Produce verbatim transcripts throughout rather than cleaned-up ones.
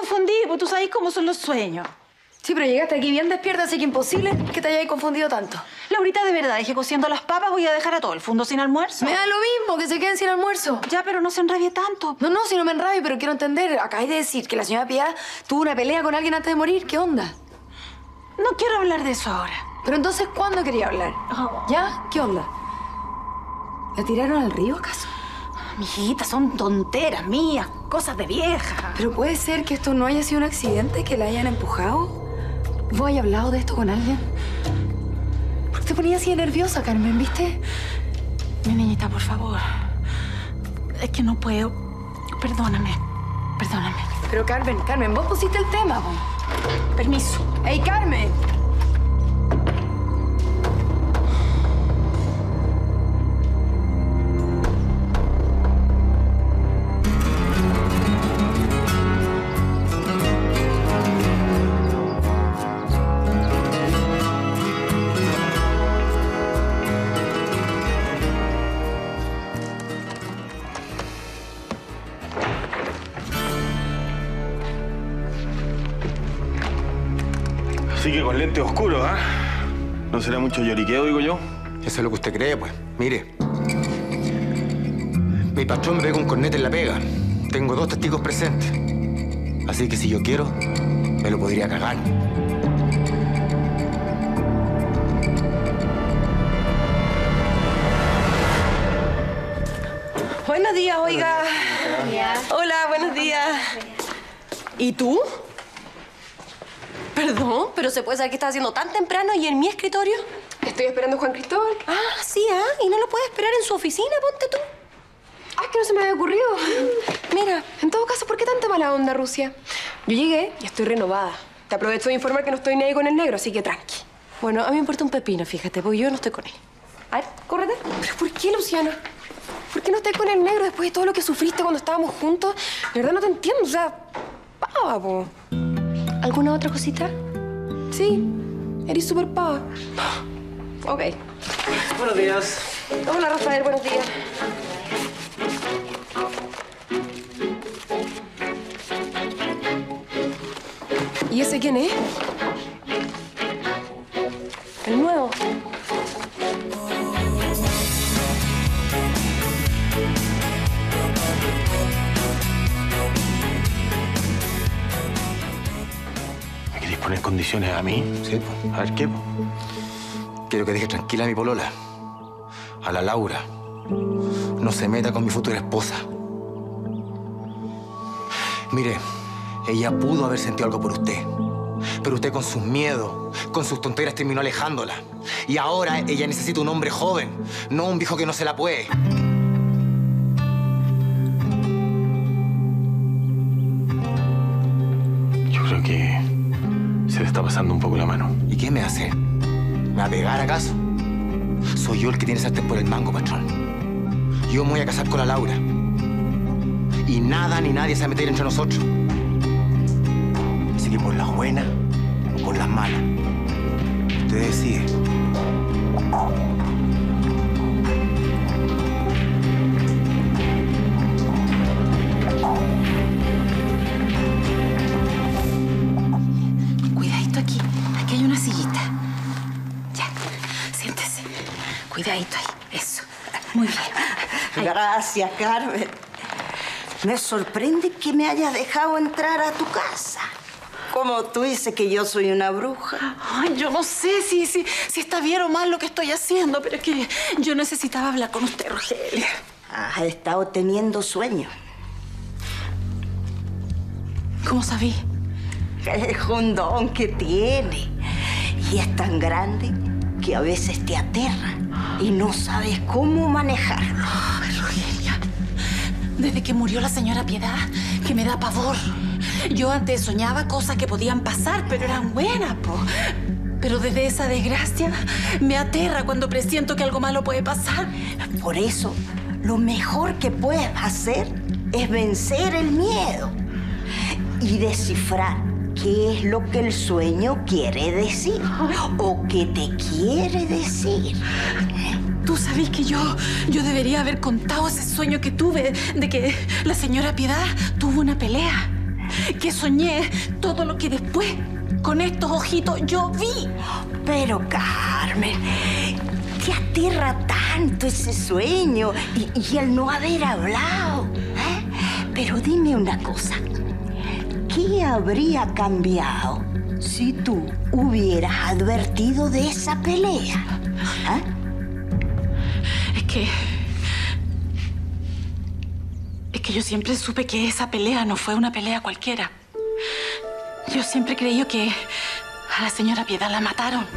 confundí, pues tú sabes cómo son los sueños. Sí, pero llegaste aquí bien despierta, así que imposible que te hayáis confundido tanto. Laurita, de verdad, dije cociendo las papas, voy a dejar a todo el fondo sin almuerzo. Me da lo mismo, que se queden sin almuerzo. Ya, pero no se enrabie tanto. No, no, si no me enrabio, pero quiero entender. Acabáis de decir que la señora Piedad tuvo una pelea con alguien antes de morir. ¿Qué onda? No quiero hablar de eso ahora. Pero entonces, ¿cuándo quería hablar? Oh. ¿Ya? ¿Qué onda? ¿La tiraron al río, acaso? Mijita, son tonteras mías, cosas de vieja. Pero puede ser que esto no haya sido un accidente, que la hayan empujado. ¿Vos hayas hablado de esto con alguien? ¿Por qué te ponías así nerviosa, Carmen, viste? Mi niñita, por favor. Es que no puedo. Perdóname. Perdóname. Pero, Carmen, Carmen, vos pusiste el tema, vos. Permiso. ¡Ey, Carmen! Así que con lentes oscuros, ¿ah? ¿eh? ¿No será mucho lloriqueo, digo yo? Eso es lo que usted cree, pues. Mire. Mi patrón me pega un cornete en la pega. Tengo dos testigos presentes. Así que si yo quiero, me lo podría cagar. Buenos días, oiga. Buenos días. Hola, buenos días. ¿Y tú? Perdón, pero ¿se puede saber qué estás haciendo tan temprano y en mi escritorio? Estoy esperando a Juan Cristóbal. Ah, sí, ¿ah? ¿Y no lo puedes esperar en su oficina? Ponte tú. Ah, es que no se me había ocurrido. Mira, En todo caso, ¿por qué tanta mala onda, Rusia? Yo llegué y estoy renovada. Te aprovecho de informar que no estoy ni ahí con el negro, así que tranqui. bueno, a mí me importa un pepino, fíjate, porque yo no estoy con él. A ver, córrete. ¿Pero por qué, Luciana? ¿Por qué no estás con el negro después de todo lo que sufriste cuando estábamos juntos? De verdad no te entiendo, o sea, pava, po. ¿Alguna otra cosita? Sí, eres súper pava. Ok. Buenos días. Hola, Rafael, buenos días. ¿Y ese quién es? El nuevo. ¿Me queréis poner condiciones a mí? Sí, pues. A ver, ¿qué? po? Quiero que deje tranquila a mi polola. A la Laura. No se meta con mi futura esposa. Mire, ella pudo haber sentido algo por usted. Pero usted con sus miedos, con sus tonterías terminó alejándola. Y ahora ella necesita un hombre joven, no un viejo que no se la puede. Yo creo que se le está pasando un poco la mano. ¿Y qué me hace? ¿Me va a pegar acaso? Soy yo el que tiene sartén por el mango, patrón. Yo me voy a casar con la Laura. Y nada ni nadie se va a meter entre nosotros. Así que por las buenas o por las malas, usted decide. Cuidadito aquí. Aquí hay una sillita. Ya, siéntese. Cuidadito ahí. Eso. Muy bien. Ahí. Gracias, Carmen. Me sorprende que me hayas dejado entrar a tu casa. Como tú dices que yo soy una bruja. Ay, yo no sé si, si, si está bien o mal lo que estoy haciendo, pero es que yo necesitaba hablar con usted, Rogelia. Has estado teniendo sueños. ¿Cómo sabí? Es un don que tiene. Y es tan grande que a veces te aterra y no sabes cómo manejarlo. Ay, Rogelia, desde que murió la señora Piedad, que me da pavor. Yo antes soñaba cosas que podían pasar, pero eran buenas, po. Pero desde esa desgracia me aterra cuando presiento que algo malo puede pasar. Por eso, lo mejor que puedes hacer es vencer el miedo y descifrar qué es lo que el sueño quiere decir o qué te quiere decir. Tú sabes que yo, yo debería haber contado ese sueño que tuve de que la señora Piedad tuvo una pelea. que soñé todo lo que después, con estos ojitos, yo vi. Pero, Carmen, te aterra tanto ese sueño y, y el no haber hablado. ¿Eh? Pero dime una cosa. ¿Qué habría cambiado si tú hubieras advertido de esa pelea? ¿Ah? Es que... Es que yo siempre supe que esa pelea no fue una pelea cualquiera. Yo siempre creí que a la señora Piedad la mataron.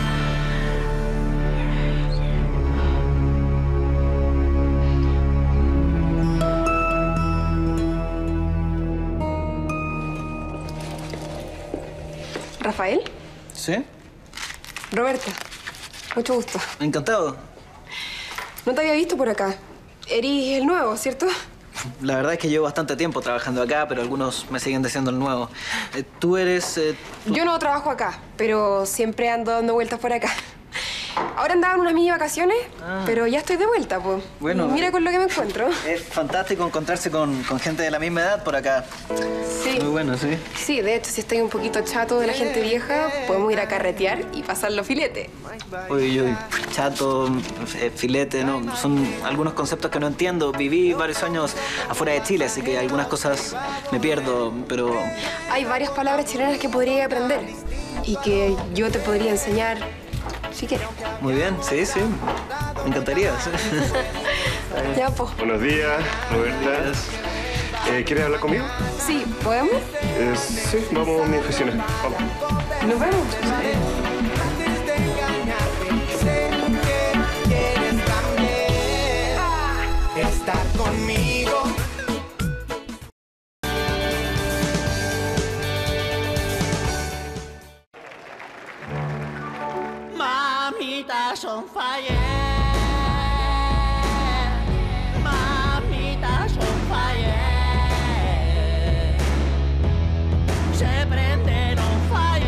¿Rafael? ¿Sí? Roberta, mucho gusto. Encantado. No te había visto por acá. Eres el nuevo, ¿cierto? La verdad es que llevo bastante tiempo trabajando acá, pero algunos me siguen diciendo el nuevo. Eh, tú eres... Eh, tú... Yo no trabajo acá, pero siempre ando dando vueltas por acá. Ahora andaba en unas mini vacaciones, ah. pero ya estoy de vuelta, pues. Bueno, mira con lo que me encuentro. Es fantástico encontrarse con, con gente de la misma edad por acá. Sí. Muy bueno, sí. Sí, de hecho, si estoy un poquito chato de la gente vieja, podemos ir a carretear y pasar los filetes. Oye, yo, chato, eh, filete, ¿no? Son algunos conceptos que no entiendo. Viví varios años afuera de Chile, así que algunas cosas me pierdo, pero... Hay varias palabras chilenas que podría aprender y que yo te podría enseñar si quieres. Muy bien, sí, sí. Me encantaría. Sí. Ya, pues. Buenos días, Roberta. Eh, ¿Quieres hablar conmigo? Sí, ¿podemos? Eh, sí, vamos a mi oficina. Vamos. Nos vemos. Estar conmigo. Mamitas on fire. Mamitas on fire. Se prenden on fire.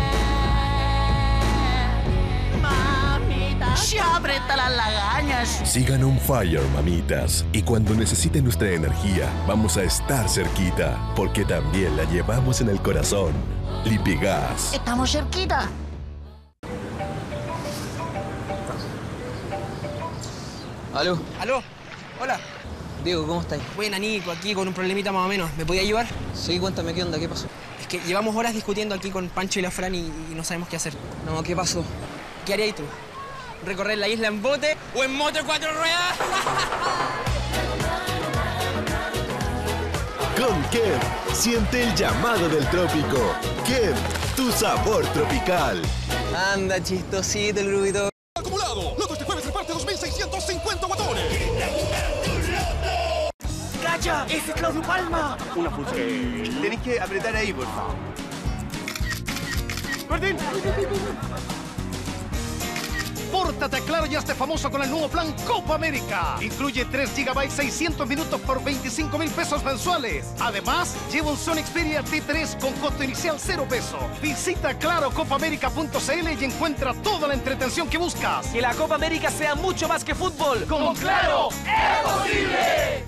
Mamitas. Se aprieta las lagañas. Sigan on fire, mamitas. Y cuando necesiten nuestra energía, vamos a estar cerquita, porque también la llevamos en el corazón. Lipigas. Estamos cerquita. ¿Aló? ¿Aló? Hola. Diego, ¿cómo estás? Buena, Nico, aquí con un problemita más o menos. ¿Me podía ayudar? Sí, cuéntame, ¿qué onda? ¿Qué pasó? Es que llevamos horas discutiendo aquí con Pancho y la Fran y, y no sabemos qué hacer. No, ¿qué pasó? ¿Qué harías tú? ¿Recorrer la isla en bote o en moto cuatro ruedas? Con Kev, siente el llamado del trópico. Kev, tu sabor tropical. Anda, chistosito el grubito. Acumulado. Luego este jueves reparte dos mil seiscientos cincuenta guatones. ¡Cacha! ¡Ese es Claudio Palma! Una función. Tenéis que apretar ahí, por favor. ¡Martín! Pórtate a Claro y hazte famoso con el nuevo plan Copa América. Incluye tres gigabytes, seiscientos minutos por veinticinco mil pesos mensuales. Además, lleva un Sony Xperia T tres con costo inicial cero pesos. Visita claro copa américa punto c l y encuentra toda la entretención que buscas. Que la Copa América sea mucho más que fútbol. ¡Con, con Claro es posible!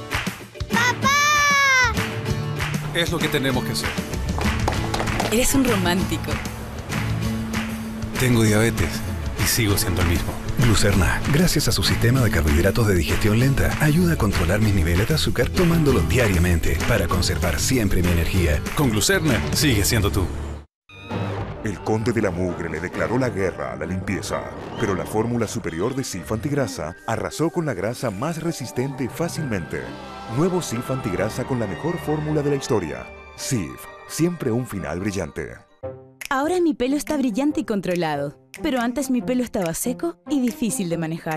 ¡Papá! Es lo que tenemos que hacer. Eres un romántico. Tengo diabetes. Y sigo siendo el mismo. Glucerna, gracias a su sistema de carbohidratos de digestión lenta, ayuda a controlar mis niveles de azúcar tomándolo diariamente para conservar siempre mi energía. Con Glucerna, sigue siendo tú. El conde de la mugre le declaró la guerra a la limpieza, pero la fórmula superior de Cif Antigrasa arrasó con la grasa más resistente fácilmente. Nuevo Cif Antigrasa con la mejor fórmula de la historia. Cif, siempre un final brillante. Ahora mi pelo está brillante y controlado, pero antes mi pelo estaba seco y difícil de manejar.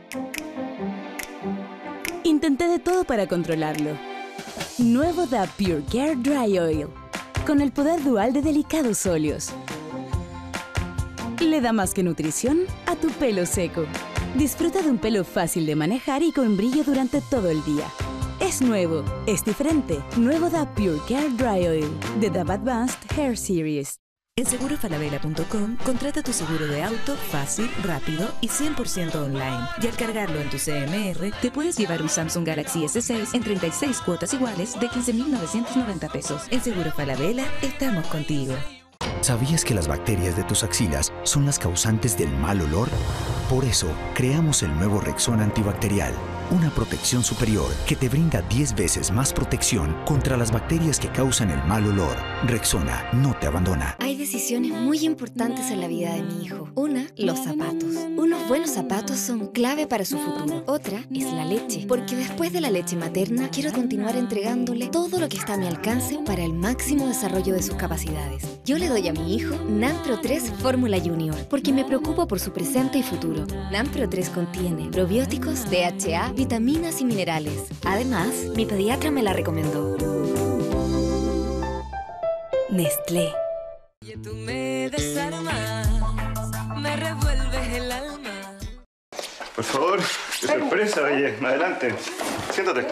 Intenté de todo para controlarlo. Nuevo Da Pure Care Dry Oil, con el poder dual de delicados óleos. Le da más que nutrición a tu pelo seco. Disfruta de un pelo fácil de manejar y con brillo durante todo el día. Es nuevo, es diferente. Nuevo Da Pure Care Dry Oil, de Dove Advanced Hair Series. En seguro falabella punto com, contrata tu seguro de auto fácil, rápido y cien por ciento online. Y al cargarlo en tu C M R, te puedes llevar un Samsung Galaxy S seis en treinta y seis cuotas iguales de quince mil novecientos noventa pesos. En Seguro Falabella, estamos contigo. ¿Sabías que las bacterias de tus axilas son las causantes del mal olor? Por eso, creamos el nuevo Rexona antibacterial, una protección superior que te brinda diez veces más protección contra las bacterias que causan el mal olor. Rexona no te abandona. Hay decisiones muy importantes en la vida de mi hijo. Una, los zapatos. Unos buenos zapatos son clave para su futuro. Otra es la leche, porque después de la leche materna quiero continuar entregándole todo lo que está a mi alcance para el máximo desarrollo de sus capacidades. Yo le doy a mi hijo Nampro tres Fórmula Junior, porque me preocupo por su presente y futuro. Nampro tres contiene probióticos, D H A, vitaminas y minerales. Además, mi pediatra me la recomendó. Nestlé. Tú me desarmas, me revuelves el alma. Por favor, qué sorpresa, oye. Adelante. Siéntate.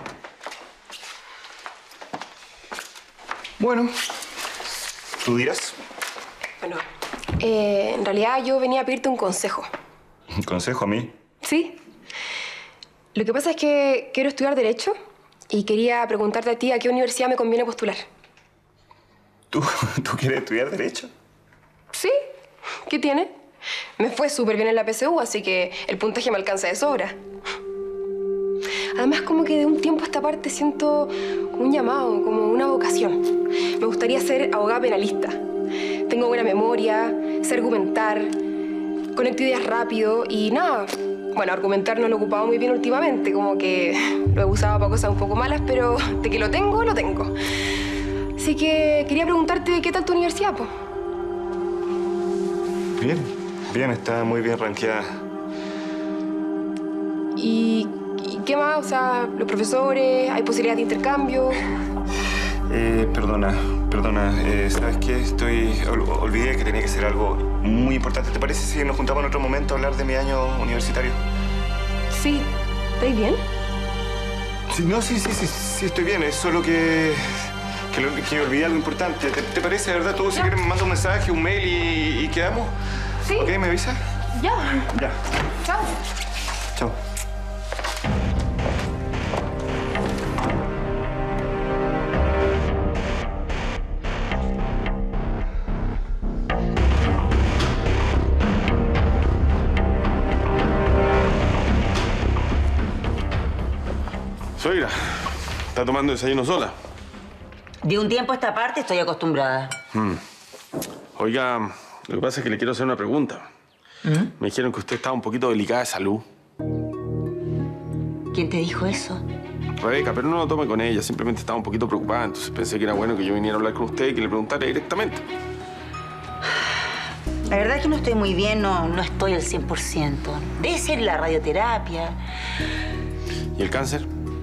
Bueno, ¿tú dirás? Bueno, eh, en realidad yo venía a pedirte un consejo. ¿Un consejo a mí? Sí. Lo que pasa es que quiero estudiar Derecho y quería preguntarte a ti a qué universidad me conviene postular. ¿Tú, ¿tú quieres estudiar Derecho? Sí. ¿Qué tiene? Me fue súper bien en la P S U, así que el puntaje me alcanza de sobra. Además, como que de un tiempo a esta parte siento un llamado, como una vocación. Me gustaría ser abogada penalista. Tengo buena memoria, sé argumentar, conecto ideas rápido y nada. Bueno, argumentar no lo he ocupado muy bien últimamente, como que lo he usado para cosas un poco malas, pero de que lo tengo, lo tengo. Así que quería preguntarte qué tal tu universidad, po. Bien, bien, está muy bien rankeada. ¿Y, y qué más? O sea, los profesores, ¿hay posibilidad de intercambio? Eh, perdona, perdona, eh, ¿sabes qué? Estoy... ol- olvidé que tenía que ser algo muy importante. ¿Te parece si nos juntamos en otro momento a hablar de mi año universitario? Sí. ¿Estáis bien? Sí, no, sí, sí, sí, sí, estoy bien. Es solo que... que, lo- que olvidé algo importante. ¿Te, te parece, de verdad? Tú, si quieres, me mandas un mensaje, un mail y, y quedamos. Sí. ¿Ok? ¿Me avisas? Ya. Ya. Chao. Chao. Suegra, ¿está tomando desayuno sola? De un tiempo a esta parte estoy acostumbrada. Mm. Oiga, lo que pasa es que le quiero hacer una pregunta. ¿Mm? Me dijeron que usted estaba un poquito delicada de salud. ¿Quién te dijo eso? Rebeca, pero no lo tome con ella. Simplemente estaba un poquito preocupada. Entonces pensé que era bueno que yo viniera a hablar con usted y que le preguntara directamente. La verdad es que no estoy muy bien, no, no estoy al cien por ciento. Debe ser la radioterapia. ¿Y el cáncer?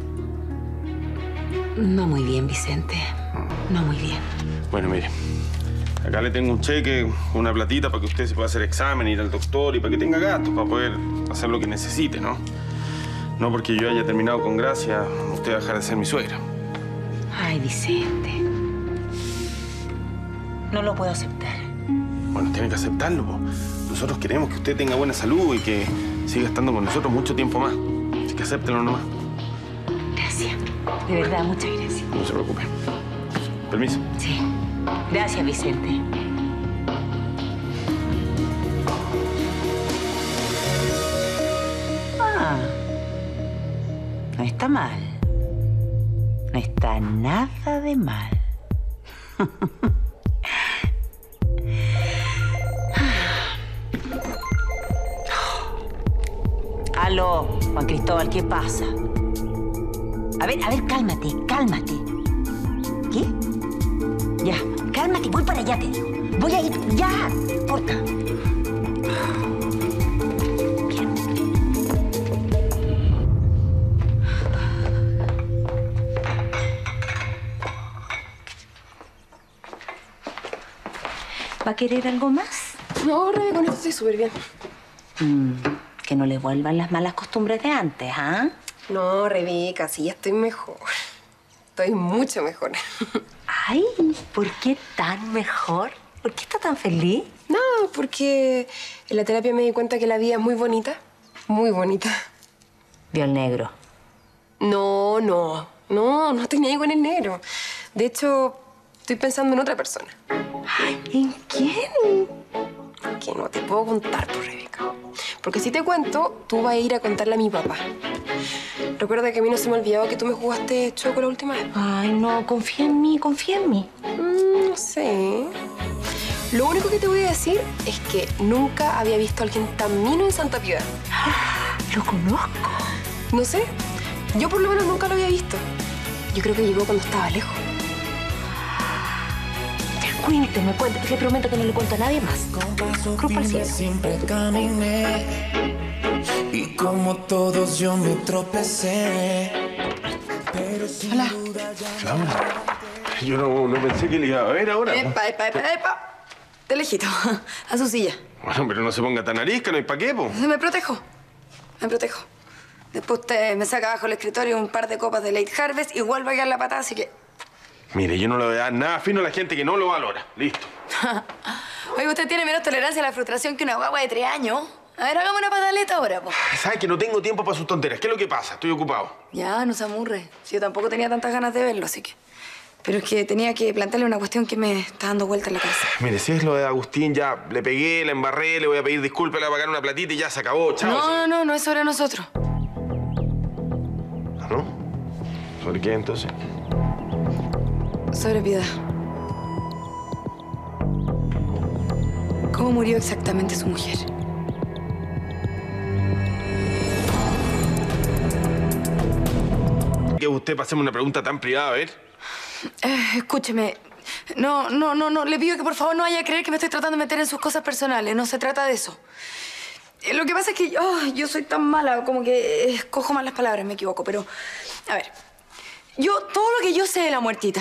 No muy bien, Vicente. No muy bien. Bueno, mire. Acá le tengo un cheque, una platita para que usted se pueda hacer examen, ir al doctor y para que tenga gastos para poder hacer lo que necesite, ¿no? No porque yo haya terminado con Gracia, usted va a dejar de ser mi suegra. Ay, Vicente. No lo puedo aceptar. Bueno, tiene que aceptarlo, po. Nosotros queremos que usted tenga buena salud y que siga estando con nosotros mucho tiempo más. Así que acéptelo nomás. Gracias. De verdad, muchas gracias. No se preocupe. Permiso. Sí. Gracias, Vicente. Ah. No está mal. No está nada de mal. Aló, Juan Cristóbal, ¿qué pasa? A ver, a ver, cálmate, cálmate. ¿Qué? Ya, cálmate, voy para allá, te digo. Voy a ir, ya, corta. Bien. ¿Va a querer algo más? No, Rebe, con esto estoy súper bien. Mm, que no le vuelvan las malas costumbres de antes, ¿ah? No, Rebeca, sí, ya estoy mejor. Estoy mucho mejor. Ay, ¿por qué tan mejor? ¿Por qué está tan feliz? No, porque en la terapia me di cuenta que la vida es muy bonita. Muy bonita. Vio el negro. No, no. No, no estoy ni ahí con el negro. De hecho, estoy pensando en otra persona. Ay, ¿en quién? Que no te puedo contar, pues, Rebeca. Porque si te cuento, tú vas a ir a contarle a mi papá. Recuerda que a mí no se me olvidaba que tú me jugaste choco la última vez. Ay, no, confía en mí, confía en mí. Mm, no sé. Lo único que te voy a decir es que nunca había visto a alguien tan mino en Santa Piedad. ¿Lo conozco? No sé. Yo por lo menos nunca lo había visto. Yo creo que llegó cuando estaba lejos. Cuénteme, cuénteme. Le prometo que no le cuento a nadie más. Cruz para el cielo. Siempre caminé y como todos yo me tropecé. Pero sin Hola. Laura, yo no, no pensé que le iba a ver ahora. Epa, epa, epa, epa. De lejito. A su silla. Bueno, pero no se ponga tan arisca, no hay pa' qué, po. Me protejo. Me protejo. Después usted me saca abajo el escritorio un par de copas de Late Harvest y vuelve a quedar la patada, así que... Mire, yo no le voy a dar nada fino a la gente que no lo valora. Listo. Oye, usted tiene menos tolerancia a la frustración que una guagua de tres años. A ver, hagamos una pataleta ahora, po. ¿Sabes que no tengo tiempo para sus tonteras? ¿Qué es lo que pasa? Estoy ocupado. Ya, no se amurre. Si yo tampoco tenía tantas ganas de verlo, así que... Pero es que tenía que plantearle una cuestión que me está dando vuelta en la cabeza. Mire, si es lo de Agustín, ya le pegué, la embarré, le voy a pedir disculpas, le voy a pagar una platita y ya se acabó. Chao. No, no, no, no es sobre nosotros. ¿No? ¿Sobre qué, entonces? Sobre Piedad. ¿Cómo murió exactamente su mujer? Que usted paseme una pregunta tan privada, a ver. Eh, escúcheme. No, no, no, no. Le pido que por favor no vaya a creer que me estoy tratando de meter en sus cosas personales. No se trata de eso. Eh, lo que pasa es que oh, yo soy tan mala, como que escojo mal las palabras, me equivoco. Pero, a ver. Yo, todo lo que yo sé de la muertita,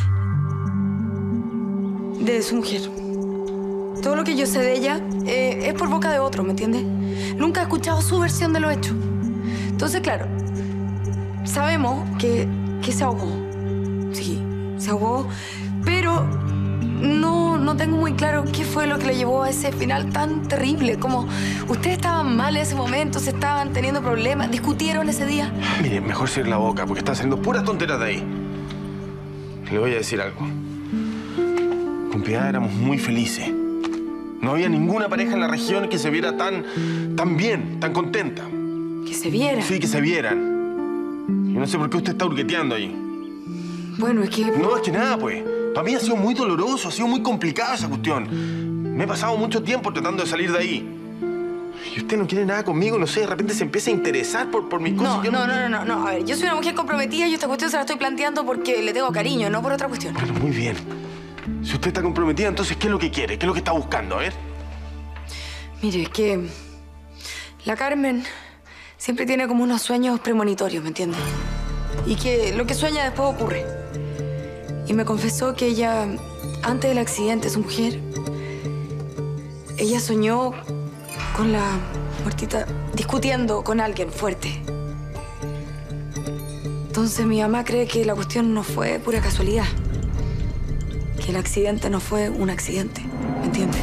de su mujer, todo lo que yo sé de ella eh, es por boca de otro, ¿me entiendes? Nunca he escuchado su versión de lo hecho. Entonces, claro, sabemos que, que se ahogó. Sí, se ahogó, pero no, no tengo muy claro qué fue lo que le llevó a ese final tan terrible. Como ustedes estaban mal en ese momento, se estaban teniendo problemas, discutieron ese día. Mire, mejor cierre la boca, porque está haciendo puras tonteras de ahí. Le voy a decir algo. Con Piedad éramos muy felices. No había ninguna pareja en la región que se viera tan, tan bien, tan contenta. ¿Que se viera? Sí, que se vieran. Y no sé por qué usted está hurgueteando ahí. Bueno, es que... No, es que nada, pues. Para mí ha sido muy doloroso, ha sido muy complicada esa cuestión. Me he pasado mucho tiempo tratando de salir de ahí. Y usted no quiere nada conmigo, no sé, de repente se empieza a interesar por, por mis cosas. No, Yo no, no, no, no, no. A ver, yo soy una mujer comprometida y esta cuestión se la estoy planteando porque le tengo cariño, no por otra cuestión. Bueno, muy bien. Si usted está comprometida, entonces, ¿qué es lo que quiere? ¿Qué es lo que está buscando? A ver. Mire, es que la Carmen siempre tiene como unos sueños premonitorios, ¿me entiendes? Y que lo que sueña después ocurre. Y me confesó que ella, antes del accidente, su mujer, ella soñó con la muertita discutiendo con alguien fuerte. Entonces mi mamá cree que la cuestión no fue pura casualidad. Que el accidente no fue un accidente, ¿me entiendes?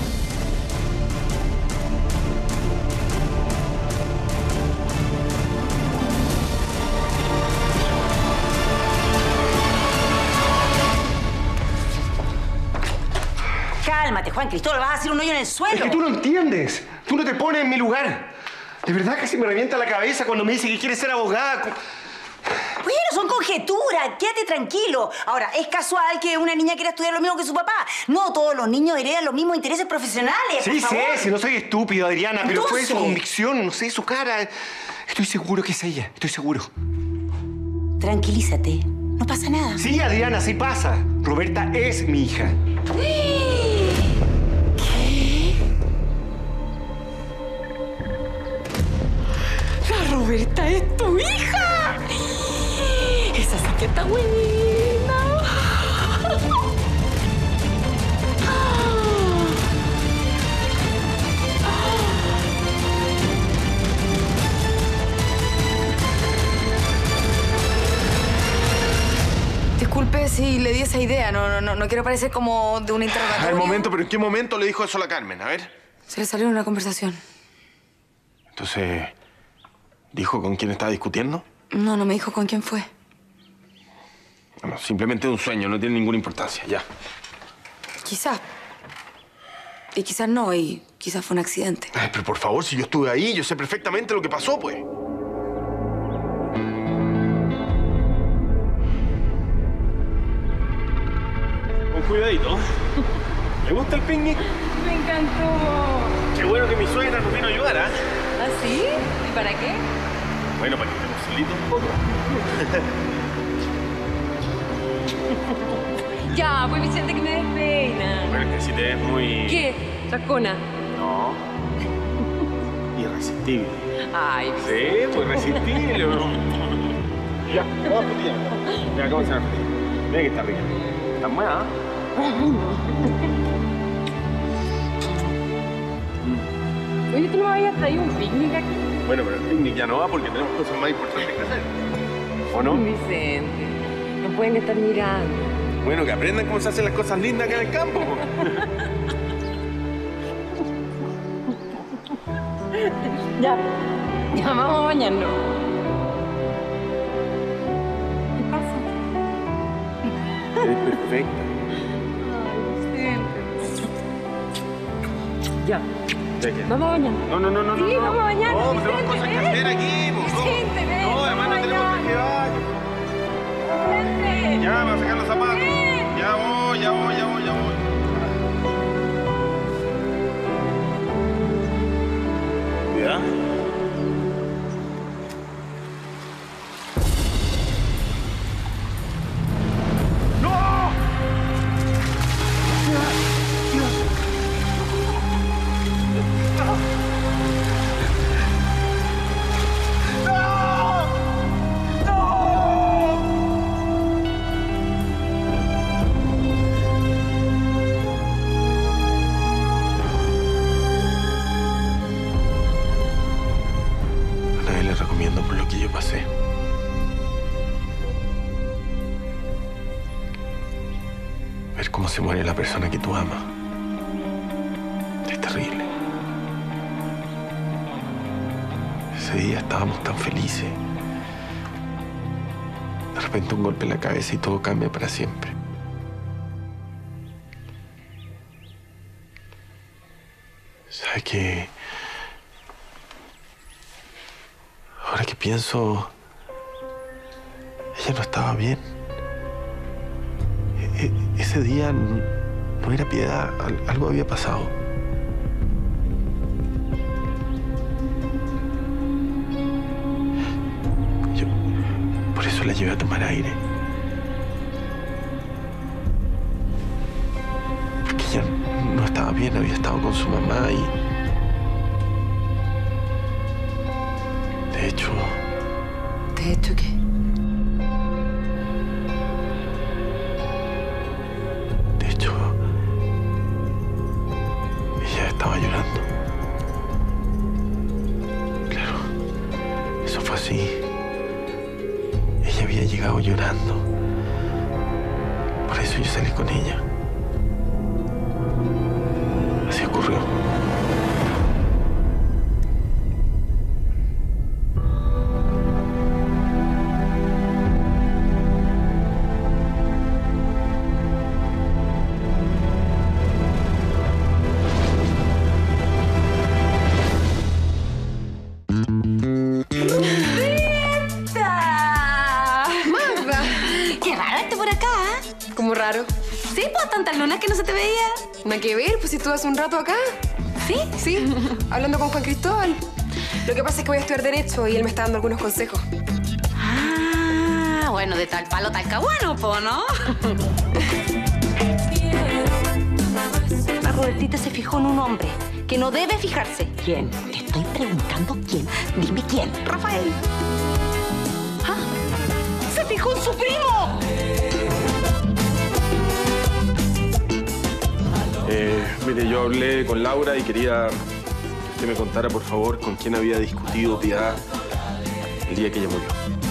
Cálmate, Juan Cristóbal, vas a hacer un hoyo en el suelo. Es que tú no entiendes. Tú no te pones en mi lugar. De verdad que se me revienta la cabeza cuando me dice que quiere ser abogada. Bueno, son conjeturas. Quédate tranquilo. Ahora, es casual que una niña quiera estudiar lo mismo que su papá. No todos los niños heredan los mismos intereses profesionales. Sí, por favor. sé, si no soy estúpido, Adriana, pero fue Entonces... su convicción, no sé, su cara. Estoy seguro que es ella, estoy seguro. Tranquilízate. No pasa nada. Sí, Adriana, sí pasa. Roberta es mi hija. ¿Qué? ¡La Roberta es tu hija! Esa sí que está buena. Disculpe si le di ese esa idea. No, no, no, no quiero parecer como de un interrogatorio. Al momento, pero ¿en qué momento le dijo eso a la Carmen? A ver. Se le salió en una conversación. Entonces, ¿dijo con quién estaba discutiendo? No, no me dijo con quién fue. Bueno, simplemente un sueño, no tiene ninguna importancia, ya. Quizás. Y quizás no, y quizás fue un accidente. Ay, pero por favor, si yo estuve ahí, yo sé perfectamente lo que pasó, pues. Con cuidadito. ¿Le gusta el picnic? Me encantó. Qué bueno que mi suegra nos vino a ayudar, ¿ah? ¿Ah, sí? ¿Y para qué? Bueno, para que estemos solitos un poco. Ya, pues Vicente, que me despeina. Bueno, es que si te ves muy... ¿Qué? ¿Chacona? No. Irresistible. Ay, sí, pues irresistible, ¿no? Ya, vamos a frutilla. Mira, ¿cómo se llama? Mira que está rica. Está buena, ¿ah? Oye, ¿tú no me habías traído un picnic aquí? Bueno, pero el picnic ya no va porque tenemos cosas más importantes que hacer. ¿O no? Vicente, no pueden estar mirando. Bueno, que aprendan cómo se hacen las cosas lindas acá en el campo. Ya, ya vamos a bañarnos. ¿Qué pasa? Eres perfecta. Ay, Vicente. Ya. Ya, ya. Vamos a bañarnos. No, no, no, no. Sí, no, vamos a bañarnos. No, pero tenemos cosas que hacer aquí, pues. Vicente, ven. No, además no tenemos que baño. Vicente. Ya, me voy a sacar los zapatos. Ya voy, ya voy, ya voy, ya voy. ¿Ya? Recomiendo por lo que yo pasé. Ver cómo se muere la persona que tú amas es terrible. Ese día estábamos tan felices. De repente un golpe en la cabeza y todo cambia para siempre. ¿Sabes qué? Ahora que pienso, ella no estaba bien. E- e- ese día no era piedad, Al- algo había pasado. Yo por eso la llevé a tomar aire. Porque ella no estaba bien, había estado con su mamá y... De hecho... ¿De hecho qué? De hecho... Ella estaba llorando. Claro, eso fue así. Ella había llegado llorando. Por eso yo salí con ella. Así ocurrió. Como raro. Sí, pues tantas lunas que no se te veía. Nada que ver, pues si estuve hace un rato acá. ¿Sí? Sí, hablando con Juan Cristóbal. Lo que pasa es que voy a estudiar Derecho y él me está dando algunos consejos. Ah, bueno, de tal palo, tal caguano, po, ¿no? La Robertita se fijó en un hombre que no debe fijarse. ¿Quién? Te estoy preguntando quién. Dime quién. Rafael. ¿Ah? ¡Se fijó en su primo! Eh, mire, yo hablé con Laura y quería que me contara, por favor, con quién había discutido Piedad el día que ella murió.